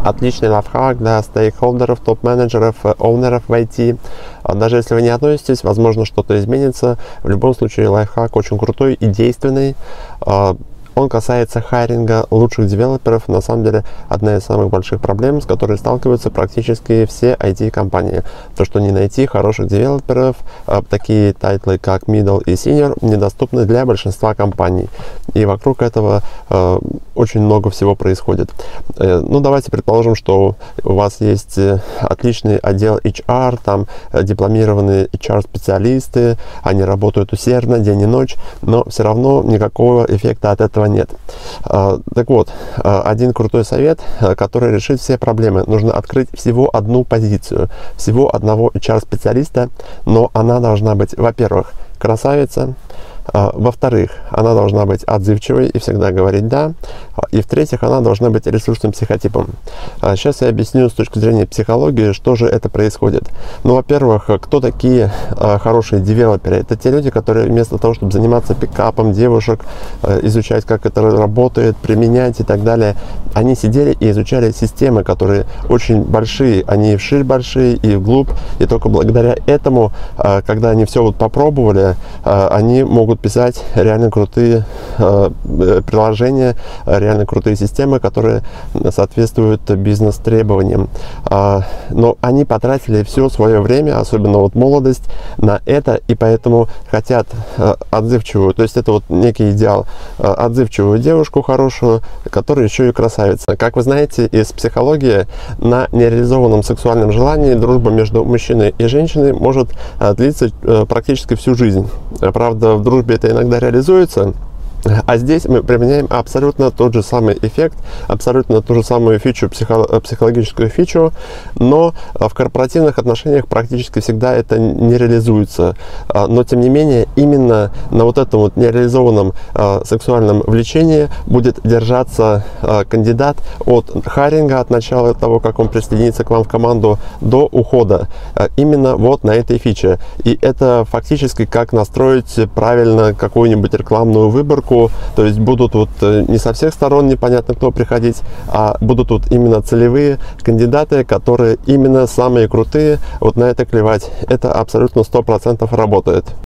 Отличный лайфхак для стейкхолдеров, топ-менеджеров, оунеров в IT. Даже если вы не относитесь, возможно, что-то изменится. В любом случае, лайфхак очень крутой и действенный. Он касается хайринга лучших девелоперов. На самом деле, одна из самых больших проблем, с которой сталкиваются практически все IT-компании. То, что не найти хороших девелоперов, такие тайтлы, как middle и senior, недоступны для большинства компаний. И вокруг этого очень много всего происходит. Ну, давайте предположим, что у вас есть отличный отдел HR, там дипломированные HR-специалисты, они работают усердно день и ночь, но все равно никакого эффекта от этого нет. Так вот, один крутой совет, который решит все проблемы. Нужно открыть всего одну позицию, всего одного HR-специалиста, но она должна быть, во-первых, красавица, во-вторых, она должна быть отзывчивой и всегда говорить «да». И в-третьих, она должна быть ресурсным психотипом. Сейчас я объясню с точки зрения психологии, что же это происходит. Ну, во-первых, кто такие хорошие девелоперы? Это те люди, которые вместо того, чтобы заниматься пикапом девушек, изучать, как это работает, применять и так далее, они сидели и изучали системы, которые очень большие. Они и вширь большие, и вглубь. И только благодаря этому, когда они все вот попробовали, они могут писать реально крутые приложения, реально крутые системы, которые соответствуют бизнес-требованиям. Но они потратили все свое время, особенно вот молодость, на это, и поэтому хотят отзывчивую, то есть это вот некий идеал, отзывчивую девушку хорошую, которая еще и красавица. Как вы знаете из психологии, на нереализованном сексуальном желании дружба между мужчиной и женщиной может длиться практически всю жизнь. Правда, в дружбе это иногда реализуется, а здесь мы применяем абсолютно тот же самый эффект, абсолютно ту же самую фичу, психологическую фичу, но в корпоративных отношениях практически всегда это не реализуется. Но тем не менее, именно на вот этом вот нереализованном сексуальном влечении будет держаться кандидат от хайринга, от начала того, как он присоединится к вам в команду, до ухода. Именно вот на этой фиче. И это фактически как настроить правильно какую-нибудь рекламную выборку. То есть будут вот не со всех сторон непонятно кто приходить, а будут вот именно целевые кандидаты, которые именно самые крутые. Вот на это клевать. Это абсолютно 100% работает.